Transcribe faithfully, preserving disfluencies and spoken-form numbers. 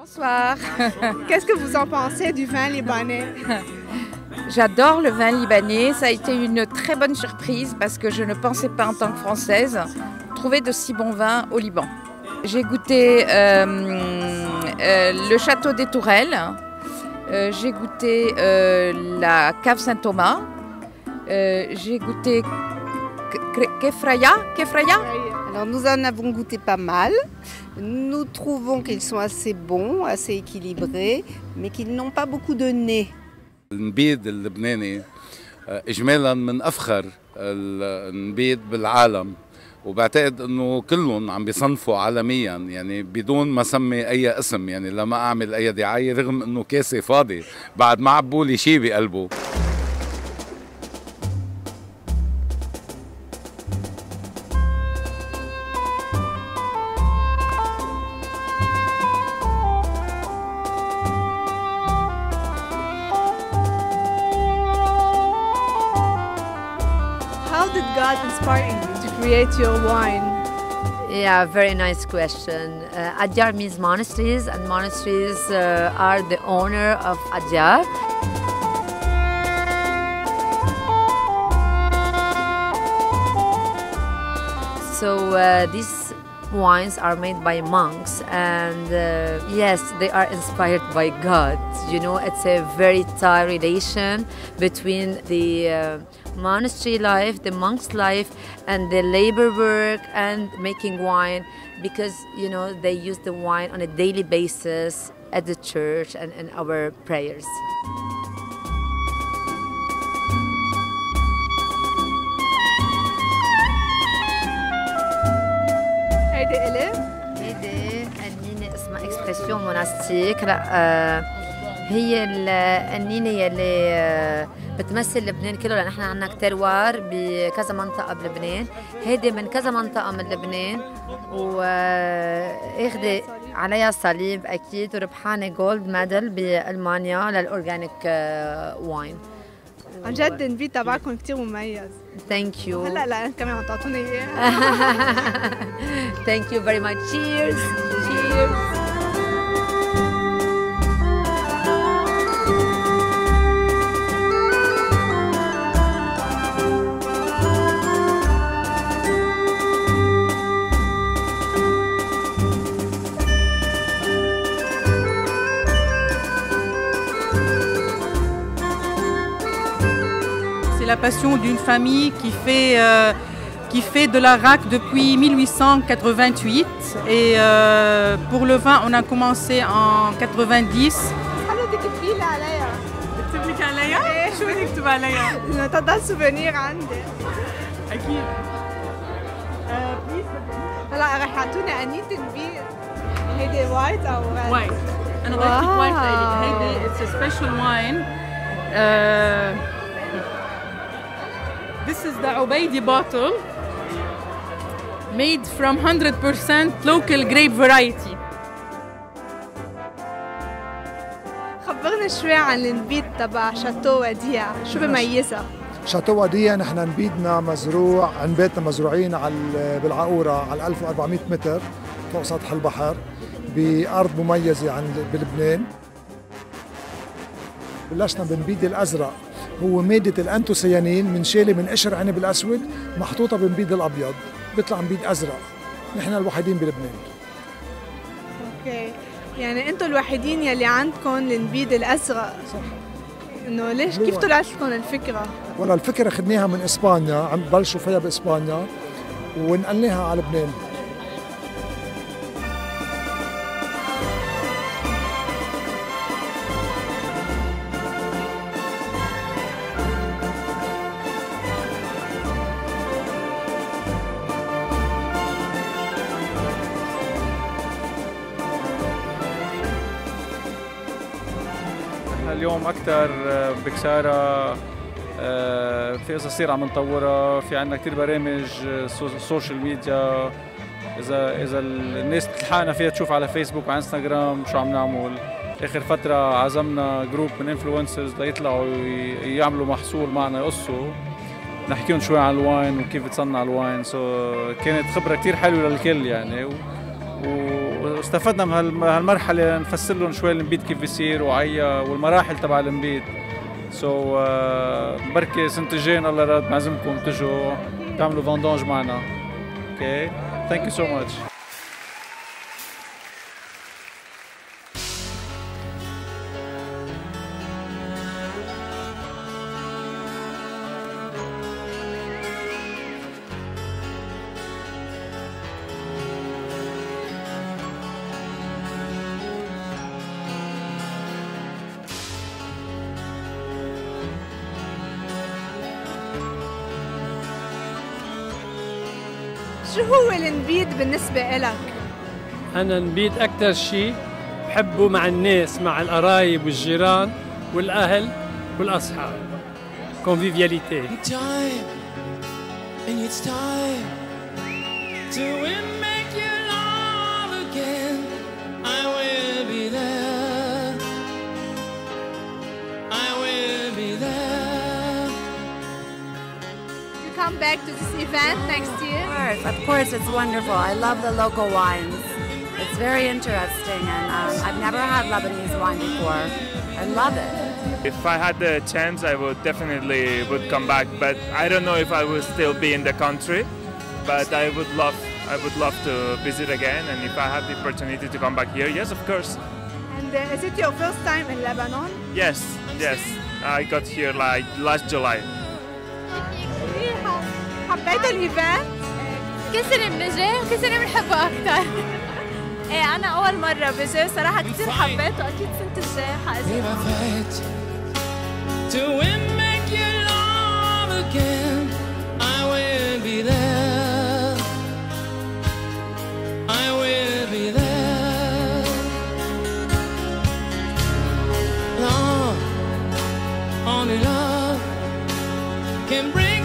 Bonsoir. Qu'est-ce que vous en pensez du vin libanais? J'adore le vin libanais. Ça a été une très bonne surprise parce que je ne pensais pas en tant que Française trouver de si bons vins au Liban. J'ai goûté euh, euh, le château des Tourelles, euh, j'ai goûté euh, la cave Saint-Thomas, euh, j'ai goûté Kefraya. Kefraya. Alors nous en avons goûté pas mal. Nous trouvons qu'ils sont assez bons, assez équilibrés, mais qu'ils n'ont pas beaucoup de nez. النبيذ اللبناني اجمالا من افخر النبيذ بالعالم، وبعتقد انه كلهم عم بيصنفوا عالميا يعني بدون ما سمي اي اسم، يعني لما اعمل اي دعايه، رغم انه كاسي فاضي بعد ما عبوا لي شيء بقلبه. How did God inspire you to create your wine? Yeah, very nice question. Uh, Adyar means monasteries, and monasteries uh, are the owner of Adyar. So uh, these wines are made by monks, and uh, yes, they are inspired by God. You know, it's a very tight relation between the uh, monastery life, the monk's life, and the labor work and making wine, because you know they use the wine on a daily basis at the church and in our prayers. هيدي إلي؟ هيدي النينة اسمها اكسبرسيون موناستيك. هلا هي النينة يلي بتمثل لبنان كله، لأن احنا عندنا كتير بكذا منطقة بلبنان. هيدي من كذا منطقة من لبنان، واخدة عليها صليب أكيد، وربحانة جولد ميدال بألمانيا للأورجانيك واين. عن جد النبيذ تبعكم كتير مميز. ثانك يو. هلا لا كمان عم تعطوني اياه. ثانك يو فيري ماتش. تشيرز تشيرز. C'est la passion d'une famille qui fait, euh, qui fait de l'arak depuis mille huit cent quatre-vingt-huit. Et euh, pour le vin, on a commencé en quatre-vingt-dix. حلو بدك تكتبي لي عليها. بكتب لك عليها؟ شو بدك تكتب عليها؟ إنه تضل سوفينير عندي. أكيد. هلا رح يعطونا أنية النبيذ. هيدي وايت أو ريد؟ وايت. أنا ضيفت لك وايت لإلك. هيدي it's a special wine. Uh, This is the Ubaidi bottle, made from one hundred percent local grape variety. خبرنا شوي عن النبيذ تبع شاتو وديع، شو بميزها؟ شاتو وديع نحن نبيذنا مزروع، عنباتنا مزروعين على بالعقورة على ألف وأربعمئة متر فوق سطح البحر بأرض مميزة عند بلبنان. بلشنا بالنبيذ الأزرق، هو مادة الأنتوسيانين منشالة من قشر عنب الأسود محطوطة بالنبيذ الأبيض، بيطلع نبيذ أزرق. نحن الوحيدين بلبنان. اوكي، يعني أنتم الوحيدين يلي عندكم النبيذ الأزرق. صح. إنه ليش كيف طلعت لكم الفكرة؟ والله الفكرة خدناها من إسبانيا، عم بلشوا فيها بإسبانيا ونقلناها على لبنان. اليوم أكثر بكسارة، في قصص كثير عم نطورها، في عندنا كثير برامج سوشيال ميديا. إذا إذا الناس بتلحقنا فيها تشوف على فيسبوك وعلى انستغرام شو عم نعمل. آخر فترة عزمنا جروب من انفلونسرز ليطلعوا يعملوا محصول معنا يقصوا، نحكيهم شوي عن الواين وكيف تصنع الواين. سو so كانت خبرة كثير حلوة للكل يعني، و واستفدنا من هالمرحله نفسر لهم شوي النبيد كيف بيصير وعيا والمراحل تبع النبيد. سو so, uh, بركي سنة الجاي الله راد معزمكم تجوا تعملوا فاندونج معنا. اوكي ثانك يو سو ماتش. شو هو النبيد بالنسبة إلك؟ أنا النبيد أكثر شيء بحبه مع الناس، مع القرايب والجيران والأهل والأصحاب. convivialité. Come back to this event next year? Of course, of course, it's wonderful. I love the local wines. It's very interesting, and um, I've never had Lebanese wine before. I love it. If I had the chance, I would definitely would come back, but I don't know if I will still be in the country. But I would love, I would love to visit again, and if I have the opportunity to come back here, yes, of course. And uh, is it your first time in Lebanon? Yes, yes. I got here like last July. حبيت الايفنت؟ كل سنة بنجي وكل سنة بنحبه أكثر. إيه أنا أول مرة بجي صراحة كثير حبيته وأكيد سنة الجاي حأجي. Only love can bring